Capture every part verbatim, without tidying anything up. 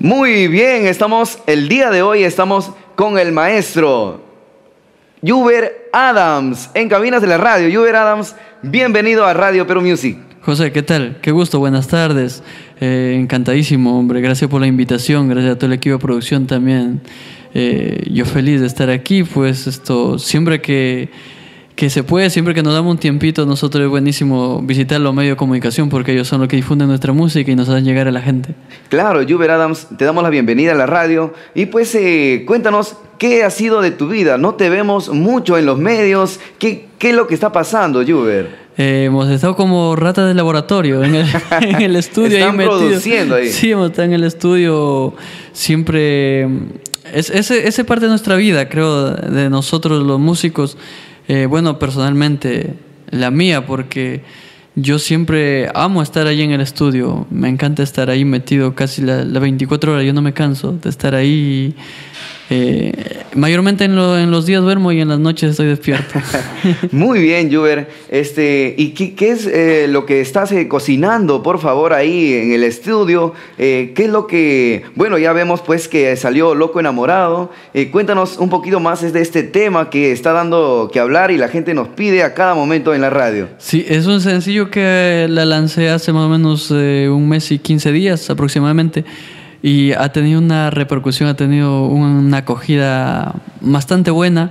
Muy bien, estamos, el día de hoy estamos con el maestro Juber Adams, en Cabinas de la Radio. Juber Adams, bienvenido a Radio Perú Music. José, ¿qué tal? Qué gusto, buenas tardes. Eh, encantadísimo, hombre. Gracias por la invitación, gracias a todo el equipo de producción también. Eh, yo feliz de estar aquí, pues esto, siempre que, que se puede, siempre que nos damos un tiempito, nosotros es buenísimo visitar los medios de comunicación porque ellos son los que difunden nuestra música y nos hacen llegar a la gente. Claro, Juber Adams, te damos la bienvenida a la radio y pues eh, cuéntanos qué ha sido de tu vida. No te vemos mucho en los medios. ¿Qué, qué es lo que está pasando, Juber? Eh, hemos estado como ratas de laboratorio en el, en el estudio. Están ahí produciendo ahí. Sí, hemos estado en el estudio siempre. Es, ese, ese parte de nuestra vida, creo, de nosotros los músicos. Eh, bueno, personalmente, la mía, porque yo siempre amo estar ahí en el estudio. Me encanta estar ahí metido casi las la veinticuatro horas. Yo no me canso de estar ahí. Eh, mayormente en, lo, en los días duermo y en las noches estoy despierto. Muy bien, Juber. Este, ¿y qué, qué es eh, lo que estás eh, cocinando, por favor, ahí en el estudio? Eh, ¿Qué es lo que...? Bueno, ya vemos pues que salió Loco Enamorado. Eh, cuéntanos un poquito más de este tema que está dando que hablar y la gente nos pide a cada momento en la radio. Sí, es un sencillo que la lancé hace más o menos eh, un mes y quince días aproximadamente. Y ha tenido una repercusión, ha tenido una acogida bastante buena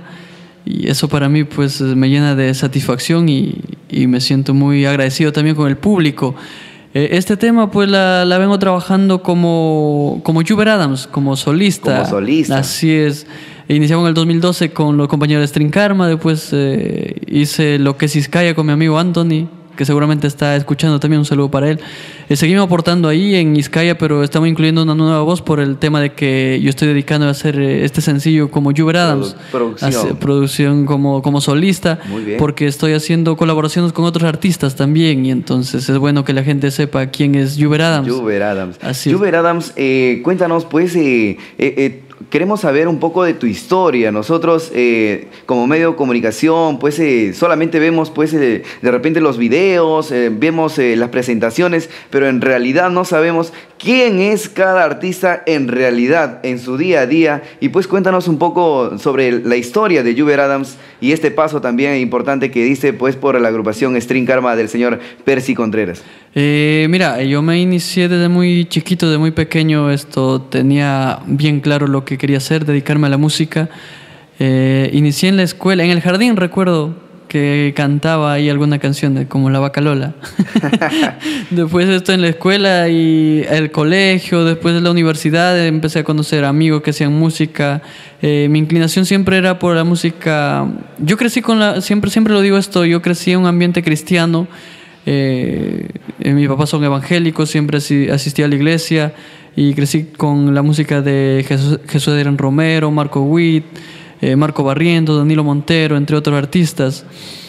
y eso para mí pues me llena de satisfacción y, y me siento muy agradecido también con el público. Eh, este tema pues la, la vengo trabajando como, como Juber Adams, como solista. Como solista. Así es. Iniciamos en el dos mil doce con los compañeros de String Karma, después eh, hice Lo que es Izcaya con mi amigo Anthony, que seguramente está escuchando también, un saludo para él. Eh, seguimos aportando ahí en Izcaya, pero estamos incluyendo una nueva voz por el tema de que yo estoy dedicando a hacer este sencillo como Juber Adams, producción, hacer producción como, como solista, porque estoy haciendo colaboraciones con otros artistas también, y entonces es bueno que la gente sepa quién es Juber Adams. Juber Adams. Así Juber Adams, eh, cuéntanos pues... Eh, eh, eh, queremos saber un poco de tu historia. Nosotros, eh, como medio de comunicación, pues eh, solamente vemos pues eh, de repente los videos, eh, vemos eh, las presentaciones, pero en realidad no sabemos quién es cada artista en realidad, en su día a día. Y pues cuéntanos un poco sobre la historia de Juber Adams y este paso también importante que diste pues por la agrupación String Karma del señor Percy Contreras. Eh, mira, yo me inicié desde muy chiquito, desde muy pequeño. Esto tenía bien claro lo que quería hacer, dedicarme a la música. Eh, inicié en la escuela, en el jardín recuerdo que cantaba ahí alguna canción de, como La Vaca Lola. Después esto en la escuela y el colegio, después de la universidad empecé a conocer amigos que hacían música. Eh, mi inclinación siempre era por la música. Yo crecí con la, siempre, siempre lo digo esto, yo crecí en un ambiente cristiano. Eh, eh, mis papás son evangélicos, siempre asistí a la iglesia y crecí con la música de Jesús, Jesús Adrián Romero, Marco Witt, eh, Marco Barrientos, Danilo Montero, entre otros artistas.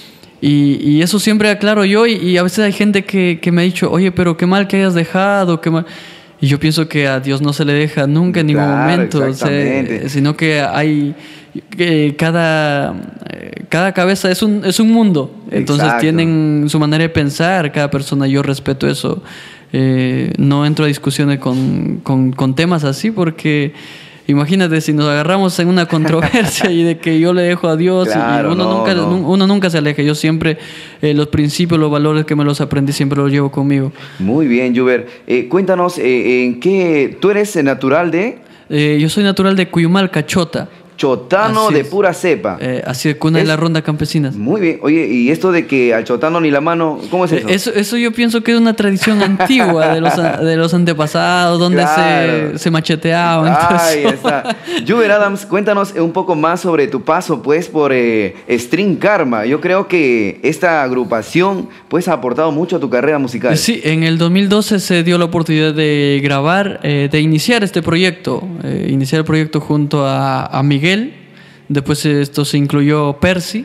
Y, y eso siempre aclaro yo y, y a veces hay gente que, que me ha dicho, oye, pero qué mal que hayas dejado, qué mal... Y yo pienso que a Dios no se le deja nunca en ningún claro, momento, o sea, sino que hay que cada, cada cabeza es un, es un mundo, entonces exacto. Tienen su manera de pensar, cada persona, yo respeto eso, eh, no entro a discusiones con, con, con temas así porque... Imagínate si nos agarramos en una controversia y de que yo le dejo a Dios claro, y uno, no, nunca, no. uno nunca se aleja. Yo siempre, eh, los principios, los valores que me los aprendí, siempre los llevo conmigo. Muy bien, Juber. Eh, cuéntanos, eh, ¿en qué tú eres natural de...? Eh, yo soy natural de Cuyumal, Cachota. Chotano de pura cepa. Eh, así es, cuna es, de la ronda campesinas. Muy bien. Oye, ¿y esto de que al chotano ni la mano, cómo es eso? Eh, eso, eso yo pienso que es una tradición antigua de los, de los antepasados, donde claro. se, se macheteaban. Ahí está. Juber Adams, cuéntanos un poco más sobre tu paso, pues, por eh, String Karma. Yo creo que esta agrupación, pues, ha aportado mucho a tu carrera musical. Sí, en el dos mil doce se dio la oportunidad de grabar, eh, de iniciar este proyecto, eh, iniciar el proyecto junto a, a Miguel. Después esto se incluyó Percy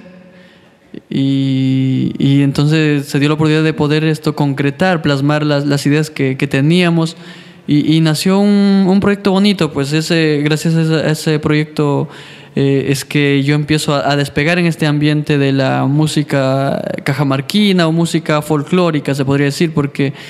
y, y entonces se dio la oportunidad de poder esto concretar, plasmar las, las ideas que, que teníamos y, y nació un, un proyecto bonito. Pues ese, gracias a ese, a ese proyecto eh, es que yo empiezo a, a despegar en este ambiente de la música cajamarquina o música folclórica, se podría decir, porque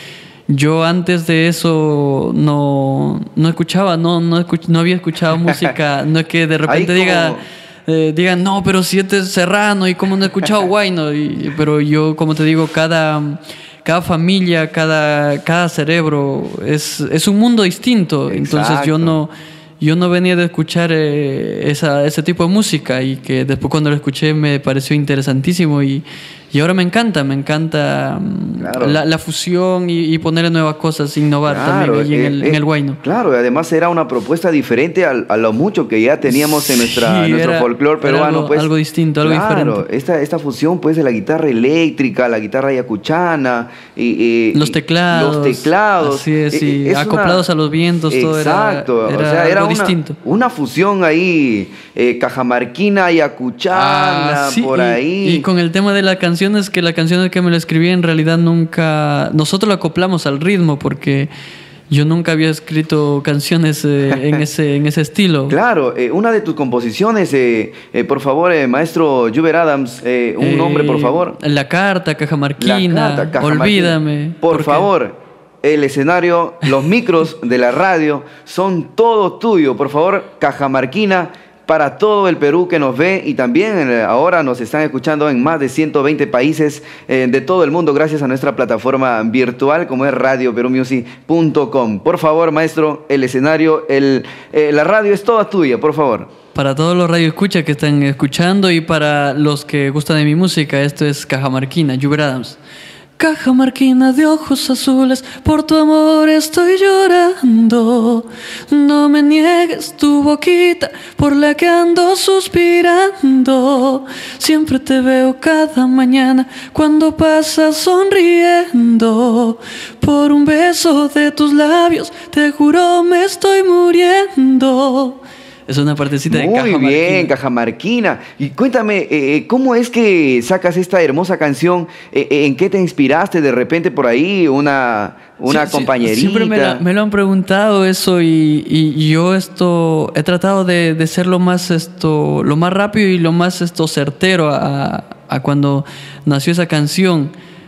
yo antes de eso no, no escuchaba, no, no, escuch, no había escuchado música, no es que de repente diga... Como... Eh, digan, no, pero si este es Serrano y como no he escuchado Huayno, y, pero yo, como te digo, cada, cada familia, cada, cada cerebro es, es un mundo distinto. Exacto. Entonces yo no, yo no venía de escuchar eh, esa, ese tipo de música, y que después cuando lo escuché me pareció interesantísimo, y, y ahora me encanta, me encanta claro. la, la fusión y, y ponerle nuevas cosas, innovar claro, también ahí eh, en el, eh, en el huayno. Claro, además era una propuesta diferente a, a lo mucho que ya teníamos en nuestra, sí, nuestro folclore peruano. Algo, pues, algo distinto, algo claro, diferente. Esta, esta fusión pues de la guitarra eléctrica, la guitarra ayacuchana, y, y, los teclados. Los teclados. Así es, y es acoplados una, a los vientos, todo exacto, era, era, o sea, era algo una, distinto. Una fusión ahí, eh, cajamarquina, ayacuchana, ah, sí, por y, ahí. Y con el tema de la canción, es que la canción que me la escribí en realidad nunca... Nosotros la acoplamos al ritmo, porque yo nunca había escrito canciones eh, en, ese, en ese estilo. Claro, eh, una de tus composiciones, eh, eh, por favor, eh, maestro Juber Adams, eh, un eh, nombre, por favor. La carta, Cajamarquina, la carta, Cajamarquina. Olvídame. Por, por favor, el escenario, los micros de la radio son todo tuyo. Por favor, Cajamarquina, para todo el Perú que nos ve, y también eh, ahora nos están escuchando en más de ciento veinte países eh, de todo el mundo, gracias a nuestra plataforma virtual como es radio peru music punto com. Por favor, maestro, el escenario, el, eh, la radio es toda tuya, por favor. Para todos los radioescuchas que están escuchando y para los que gustan de mi música, esto es Cajamarquina, Juber Adams. Cajamarquina de ojos azules, por tu amor estoy llorando. No me niegues tu boquita, por la que ando suspirando. Siempre te veo cada mañana, cuando pasas sonriendo. Por un beso de tus labios, te juro me estoy muriendo. Es una partecita de Cajamarquina. Muy bien, Cajamarquina. Y cuéntame, eh, ¿cómo es que sacas esta hermosa canción? Eh, ¿En qué te inspiraste de repente por ahí? Una, una sí, compañerita. Siempre me, la, me lo han preguntado eso, y, y yo esto he tratado de, de ser lo más esto, lo más rápido y lo más esto certero a, a cuando nació esa canción.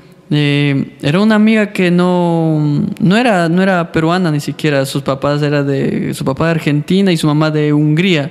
Eh, era una amiga que no, no, era, no era peruana ni siquiera. Sus papás era de, su papá de Argentina y su mamá de Hungría.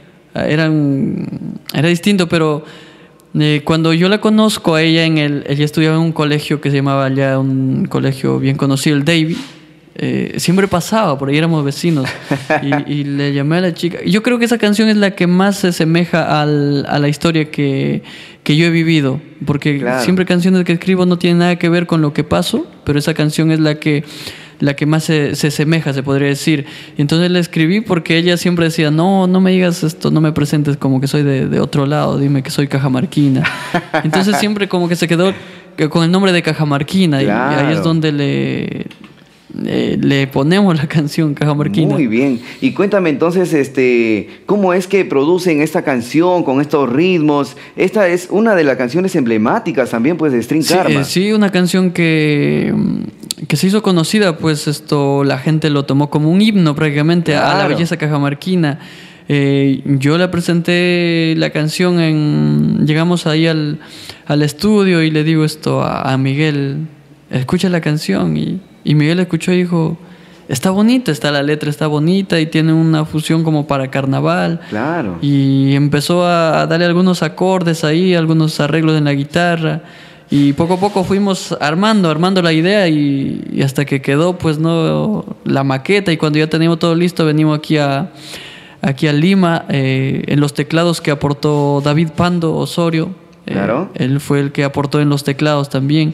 Eran, era distinto, pero eh, cuando yo la conozco a ella, en el, ella estudiaba en un colegio que se llamaba allá, un colegio bien conocido, el Davy. Eh, siempre pasaba, por ahí éramos vecinos, y, y le llamé a la chica. Yo creo que esa canción es la que más se asemeja al, a la historia que, que yo he vivido, porque claro, siempre canciones que escribo no tienen nada que ver con lo que paso, pero esa canción es la que, la que más se, se asemeja, se podría decir. Y entonces la escribí porque ella siempre decía, no, no me digas esto, no me presentes como que soy de, de otro lado, dime que soy cajamarquina. Entonces siempre como que se quedó con el nombre de Cajamarquina, claro, y ahí es donde le... Eh, le ponemos la canción Cajamarquina. Muy bien. Y cuéntame entonces, este, ¿cómo es que producen esta canción con estos ritmos? Esta es una de las canciones emblemáticas también, pues, de String sí, Karma. Eh, sí, una canción que, que se hizo conocida, pues esto, la gente lo tomó como un himno prácticamente, claro, a la belleza cajamarquina. Eh, yo le presenté la canción en... Llegamos ahí al, al estudio y le digo esto a, a Miguel, escucha la canción, y... Y Miguel escuchó y dijo, está bonita, está la letra, está bonita, y tiene una fusión como para carnaval. Claro. Y empezó a darle algunos acordes ahí, algunos arreglos en la guitarra. Y poco a poco fuimos armando, armando la idea, y, y hasta que quedó pues no la maqueta. Y cuando ya teníamos todo listo, venimos aquí a, aquí a Lima, eh, en los teclados que aportó David Pando Osorio. Claro. Eh, él fue el que aportó en los teclados también.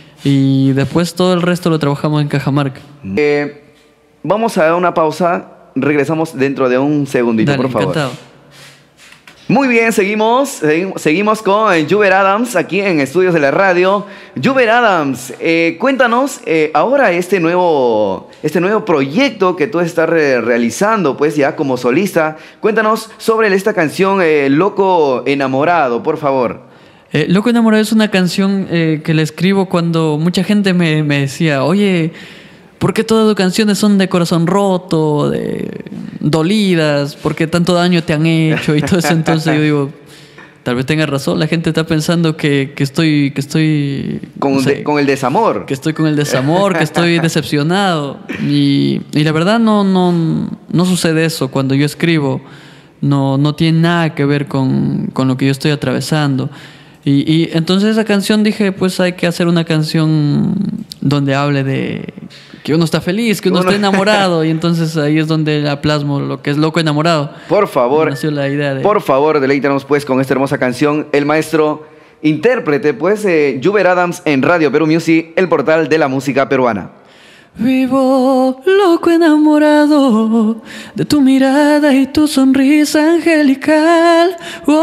Y después todo el resto lo trabajamos en Cajamarca. Eh, vamos a dar una pausa. Regresamos dentro de un segundito, Dale, por favor. Encantado. Muy bien, seguimos, seguimos, seguimos con Juber Adams aquí en Estudios de la Radio. Juber Adams, eh, cuéntanos eh, ahora este nuevo, este nuevo proyecto que tú estás re realizando, pues ya como solista. Cuéntanos sobre esta canción eh, Loco Enamorado, por favor. Eh, Loco Enamorado es una canción eh, que le escribo cuando mucha gente me, me decía, oye, ¿por qué todas tus canciones son de corazón roto, de dolidas? ¿Por qué tanto daño te han hecho? Y todo eso. Entonces yo digo, tal vez tenga razón, la gente está pensando que, que estoy, que estoy con, no sé, de, con el desamor. Que estoy con el desamor, que estoy decepcionado. Y, y la verdad no, no, no sucede eso cuando yo escribo. No, no tiene nada que ver con, con lo que yo estoy atravesando. Y, y entonces esa canción dije, pues hay que hacer una canción donde hable de que uno está feliz, que uno, uno... está enamorado. Y entonces ahí es donde la plasmo lo que es Loco Enamorado. Por favor, nació la idea de... por favor, deleítanos pues con esta hermosa canción. El maestro intérprete, pues, eh, Juber Adams en Radio Perú Music, el portal de la música peruana. Vivo loco enamorado de tu mirada y tu sonrisa angelical.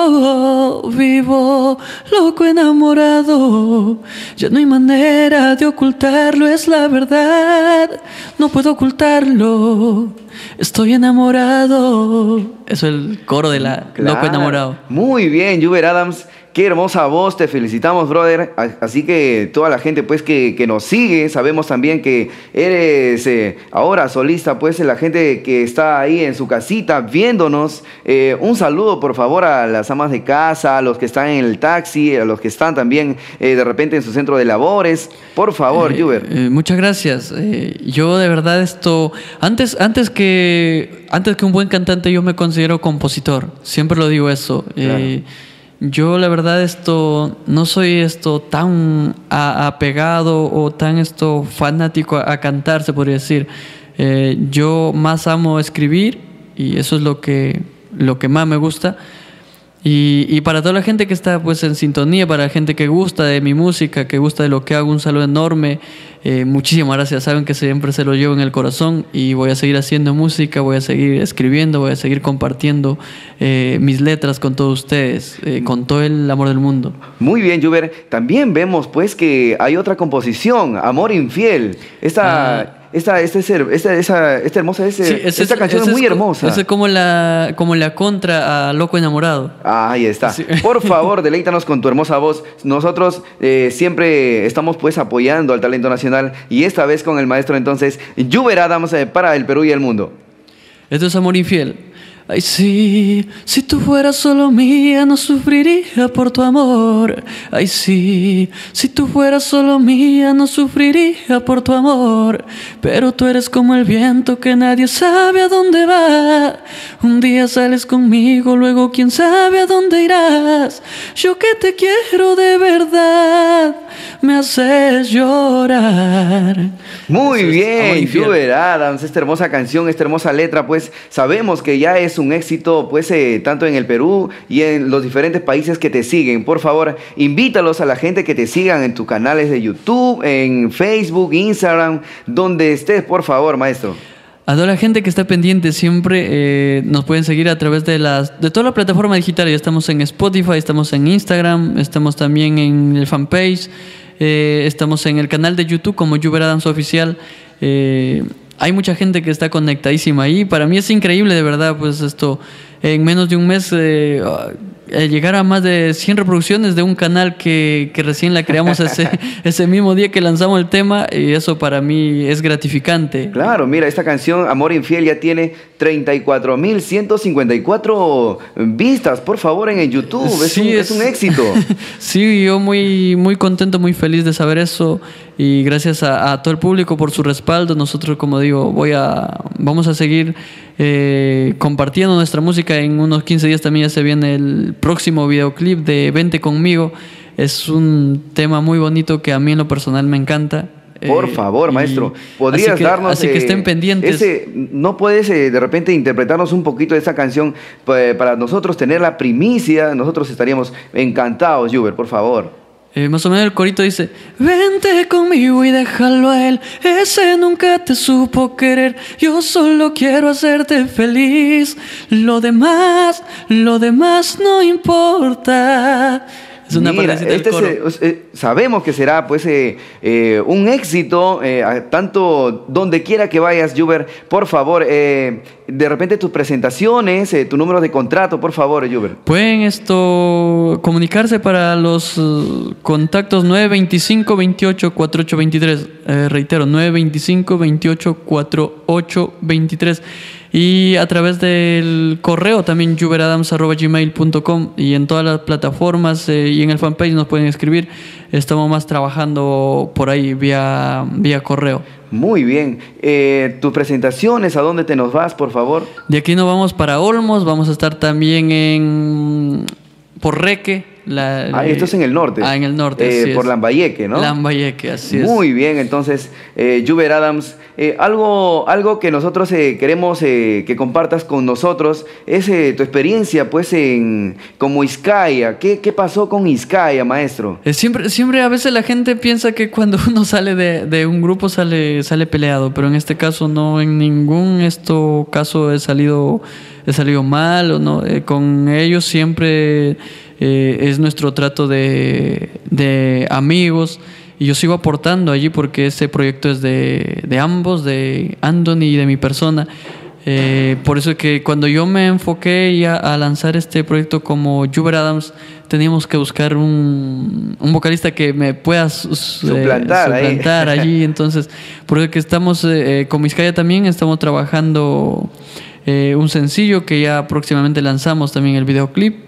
Oh, oh, vivo loco enamorado. Ya no hay manera de ocultarlo, es la verdad. No puedo ocultarlo. Estoy enamorado. Eso es el coro de la claro. Loco enamorado. Muy bien, Juber Adams. Qué hermosa voz, te felicitamos, brother. Así que toda la gente pues que, que nos sigue, sabemos también que eres eh, ahora solista, pues la gente que está ahí en su casita viéndonos. Eh, un saludo por favor a las amas de casa, a los que están en el taxi, a los que están también eh, de repente en su centro de labores. Por favor, eh, Juber. Eh, muchas gracias. Eh, yo de verdad esto, antes, antes, que, antes que un buen cantante yo me considero compositor. Siempre lo digo eso. Claro. Eh, Yo la verdad esto no soy esto tan a, apegado o tan esto fanático a, a cantar, se podría decir. Eh, yo más amo escribir y eso es lo que, lo que más me gusta. Y, y para toda la gente que está pues en sintonía, para la gente que gusta de mi música, que gusta de lo que hago, un saludo enorme. Eh, muchísimas gracias, saben que siempre se lo llevo en el corazón y voy a seguir haciendo música, voy a seguir escribiendo, voy a seguir compartiendo eh, mis letras con todos ustedes, eh, con todo el amor del mundo. Muy bien, Juber. También vemos pues que hay otra composición, Amor Infiel. Esta... Ah. Esta, esta, esta, esta, esta hermosa, esta, sí, ese, esta canción es muy es, hermosa. Es como la, como la contra a Loco Enamorado. Ah, ahí está. Sí. Por favor, deleítanos con tu hermosa voz. Nosotros eh, siempre estamos pues apoyando al talento nacional y esta vez con el maestro entonces Juber Adams eh, para el Perú y el mundo. Esto es Amor Infiel. Ay, sí, si tú fueras solo mía no sufriría por tu amor. Ay, sí, si tú fueras solo mía no sufriría por tu amor. Pero tú eres como el viento que nadie sabe a dónde va. Un día sales conmigo, luego quién sabe a dónde irás. Yo que te quiero de verdad, me haces llorar. Muy bien, Juber Adams, esta hermosa canción, esta hermosa letra, pues sabemos que ya es un éxito, pues eh, tanto en el Perú y en los diferentes países que te siguen. Por favor, invítalos a la gente que te sigan en tus canales de YouTube, en Facebook, Instagram, donde estés, por favor, maestro. A toda la gente que está pendiente siempre eh, nos pueden seguir a través de las de toda la plataforma digital. Ya estamos en Spotify, estamos en Instagram, estamos también en el fanpage, eh, estamos en el canal de YouTube como Juber Adams Oficial. Eh, hay mucha gente que está conectadísima ahí. Para mí es increíble, de verdad, pues esto, en menos de un mes eh, llegar a más de cien reproducciones de un canal que, que recién la creamos ese, ese mismo día que lanzamos el tema, y eso para mí es gratificante. Claro, mira, esta canción Amor Infiel ya tiene treinta y cuatro mil ciento cincuenta y cuatro vistas, por favor, en el YouTube. Es, sí, un, es... es un éxito. Sí, yo muy, muy contento, muy feliz de saber eso, y gracias a, a todo el público por su respaldo. Nosotros, como digo, voy a, vamos a seguir eh, compartiendo nuestra música. En unos quince días también ya se viene el próximo videoclip de Vente Conmigo. Es un tema muy bonito que a mí en lo personal me encanta. Por eh, favor, maestro, ¿podrías así que, darnos... Así que estén pendientes. Ese, ¿No puedes eh, de repente interpretarnos un poquito de esta canción pues, para nosotros tener la primicia? Nosotros estaríamos encantados, Juber, por favor. Eh, más o menos el corito dice: vente conmigo y déjalo a él, ese nunca te supo querer. Yo solo quiero hacerte feliz, lo demás, lo demás no importa. Es una Mira, este es, eh, sabemos que será pues eh, eh, un éxito, eh, tanto donde quiera que vayas, Juber. Por favor, eh, de repente tus presentaciones, eh, tu número de contrato, por favor, Juber. Pueden esto comunicarse para los uh, contactos nueve dos cinco, veintiocho, cuarenta y ocho veintitrés. Eh, reitero, nueve dos cinco, veintiocho, cuarenta y ocho veintitrés. Y a través del correo también juberadams arroba gmail punto com, y en todas las plataformas eh, y en el fanpage nos pueden escribir. Estamos más trabajando por ahí vía, vía correo. Muy bien. Eh, ¿Tus presentaciones, a dónde te nos vas, por favor? De aquí nos vamos para Olmos, vamos a estar también en Porreque. La, ah, esto es en el norte. Ah, en el norte, eh, Por Lambayeque, ¿no? Lambayeque, así es. Muy bien, entonces, eh, Juber Adams, eh, algo, algo que nosotros eh, queremos eh, que compartas con nosotros es eh, tu experiencia, pues, en como Izkaya. ¿Qué, qué pasó con Izkaya, maestro? Eh, siempre, siempre a veces la gente piensa que cuando uno sale de, de un grupo sale, sale peleado, pero en este caso no, en ningún esto caso he salido, he salido mal, o no. Eh, con ellos siempre... Eh, es nuestro trato de, de amigos, y yo sigo aportando allí porque ese proyecto es de, de ambos, de Anthony y de mi persona. Eh, por eso es que cuando yo me enfoqué a, a lanzar este proyecto como Juber Adams, teníamos que buscar un, un vocalista que me pueda su, suplantar, eh, suplantar allí. Entonces, por eso que estamos eh, con Izkaya también estamos trabajando eh, un sencillo que ya próximamente lanzamos, también el videoclip.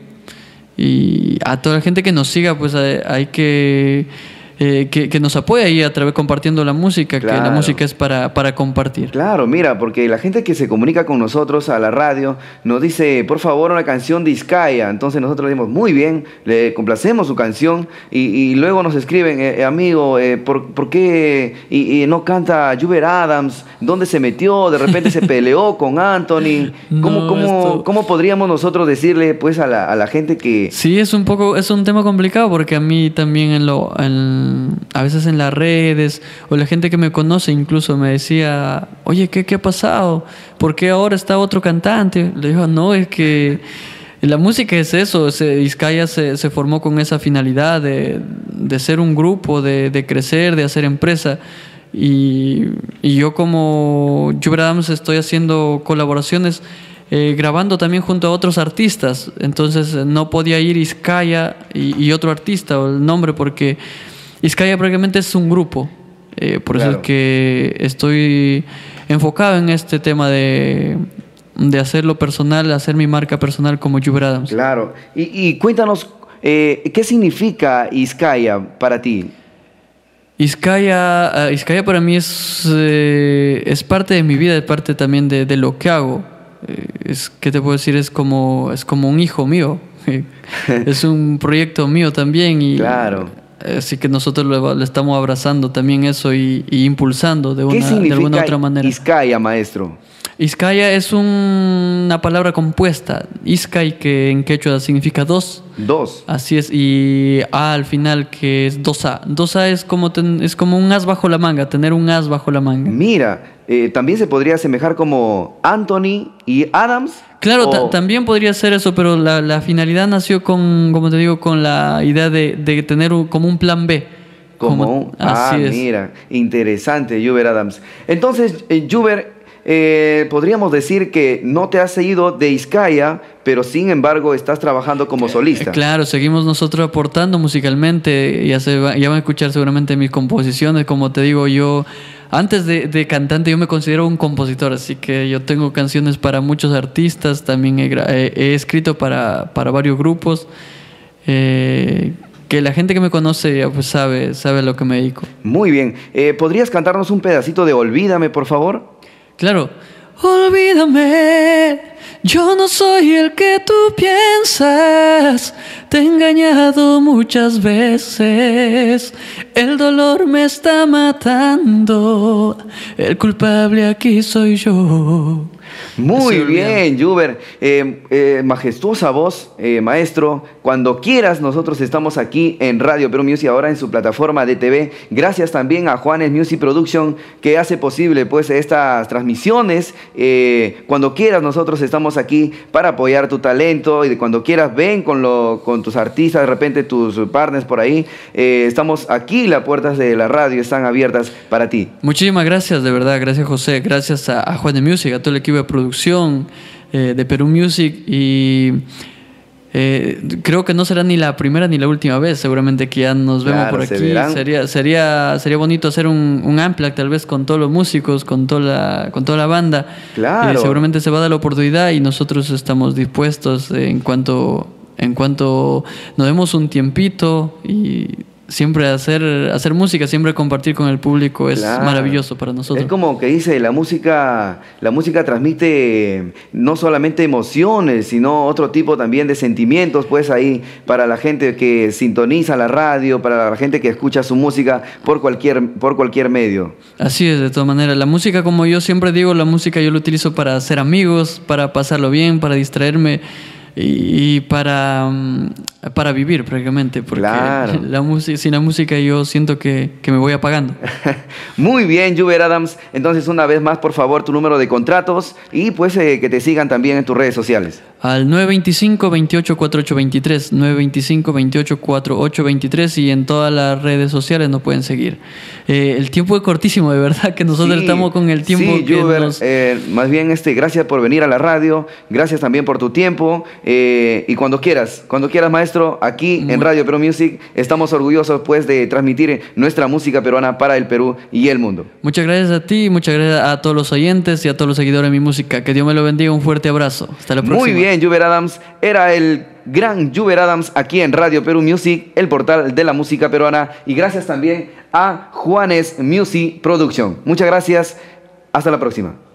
Y a toda la gente que nos siga, pues hay que eh, que, que nos apoye ahí a través compartiendo la música, claro. Que la música es para, para compartir. Claro, mira, porque la gente que se comunica con nosotros a la radio nos dice, por favor, una canción de Izkaya. Entonces nosotros le decimos, muy bien, le complacemos su canción, y, y luego nos escriben, eh, amigo, eh, ¿por, ¿por qué y, y no canta Juber Adams? ¿Dónde se metió? De repente se peleó con Anthony. ¿Cómo, no, cómo, esto... ¿Cómo podríamos nosotros decirle pues a la, a la gente que...? Sí, es un poco, es un tema complicado, porque a mí también en lo, en, a veces en las redes, o la gente que me conoce incluso me decía, oye, ¿qué, qué ha pasado? ¿Por qué ahora está otro cantante? Le digo, no, es que la música es eso. Se, Izkaya se, se formó con esa finalidad de, de ser un grupo, de, de crecer, de hacer empresa. Y, y yo como Juber Adams estoy haciendo colaboraciones, eh, grabando también junto a otros artistas. Entonces no podía ir Izkaya y, y otro artista, o el nombre, porque Izkaya prácticamente es un grupo. Eh, por claro. Eso es que estoy enfocado en este tema de, de hacerlo personal, hacer mi marca personal como Juber Adams. Claro. Y, y cuéntanos, eh, ¿qué significa Izkaya para ti? Izkaya, uh, Izkaya para mí es, eh, es parte de mi vida, es parte también de, de lo que hago. Eh, es, ¿qué te puedo decir? Es como, es como un hijo mío. Es un proyecto mío también. Y, claro. Así que nosotros le, le estamos abrazando también eso y, y impulsando de, una, de alguna otra manera. Izkaya, maestro? Izkaya es un, una palabra compuesta. Izkay, que en quechua significa dos. Dos. Así es. Y A al final, que es dos A. dos A es como, ten, es como un as bajo la manga, tener un as bajo la manga. Mira, eh, también se podría asemejar como Anthony y Adams. Claro, o... también podría ser eso, pero la, la finalidad nació con, como te digo, con la idea de, de tener un, como un plan B. Como, como un... Ah, es. Mira, interesante, Juber Adams. Entonces, eh, Juber, eh, podríamos decir que no te has ido de Izkaya, pero sin embargo estás trabajando como solista. Claro, seguimos nosotros aportando musicalmente. Ya, se va, ya van a escuchar seguramente mis composiciones. Como te digo, yo... Antes de, de cantante yo me considero un compositor, así que yo tengo canciones para muchos artistas, también he, he, he escrito para, para varios grupos, eh, que la gente que me conoce pues sabe, sabe a lo que me dedico. Muy bien, eh, ¿podrías cantarnos un pedacito de Olvídame, por favor? Claro. Olvídame, yo no soy el que tú piensas, te he engañado muchas veces, el dolor me está matando, el culpable aquí soy yo. Muy bien, Juber, eh, eh, majestuosa voz, eh, maestro. Cuando quieras, nosotros estamos aquí en Radio Perú Music, ahora en su plataforma de T V. Gracias también a Juanes Music Production, que hace posible pues estas transmisiones. Eh, cuando quieras, nosotros estamos aquí para apoyar tu talento, y cuando quieras, ven con, lo, con tus artistas, de repente tus partners por ahí. Eh, estamos aquí, las puertas de la radio están abiertas para ti. Muchísimas gracias, de verdad. Gracias, José. Gracias a, a Juanes Music, a todo el equipo de producción eh, de Perú Music, y Eh, creo que no será ni la primera ni la última vez, seguramente que ya nos vemos Claro, por se aquí. verán. Sería, sería, sería bonito hacer un, un Unplugged tal vez con todos los músicos, con toda la, con toda la banda. Claro. Eh, seguramente se va a dar la oportunidad y nosotros estamos dispuestos eh, en cuanto, en cuanto nos demos un tiempito y siempre hacer, hacer música, siempre compartir con el público es Claro. maravilloso para nosotros. Es como que dice, la música, la música transmite no solamente emociones, sino otro tipo también de sentimientos, pues ahí, para la gente que sintoniza la radio, para la gente que escucha su música por cualquier, por cualquier medio. Así es, de todas maneras. La música, como yo siempre digo, la música yo la utilizo para hacer amigos, para pasarlo bien, para distraerme y, y para, mm, para vivir prácticamente. Porque Claro. la música, sin la música yo siento que, que me voy apagando. Muy bien, Juber Adams. Entonces, una vez más, por favor, tu número de contratos y pues eh, que te sigan también en tus redes sociales. Al nueve dos cinco, veintiocho, cuarenta y ocho veintitrés, nueve dos cinco, veintiocho, cuarenta y ocho veintitrés y en todas las redes sociales nos pueden seguir. Eh, el tiempo es cortísimo, de verdad que nosotros Sí, estamos con el tiempo sí, que Juber, nos... eh, más bien, este, gracias por venir a la radio, gracias también por tu tiempo eh, y cuando quieras, cuando quieras, maestro, aquí en Muy- Radio Perú Music estamos orgullosos pues de transmitir nuestra música peruana para el Perú y el mundo. Muchas gracias a ti, muchas gracias a todos los oyentes y a todos los seguidores de mi música. Que Dios me lo bendiga, un fuerte abrazo. Hasta la próxima. Muy bien, Juber Adams, era el gran Juber Adams aquí en Radio Perú Music, el portal de la música peruana, y gracias también a Juanes Music Production. Muchas gracias, hasta la próxima.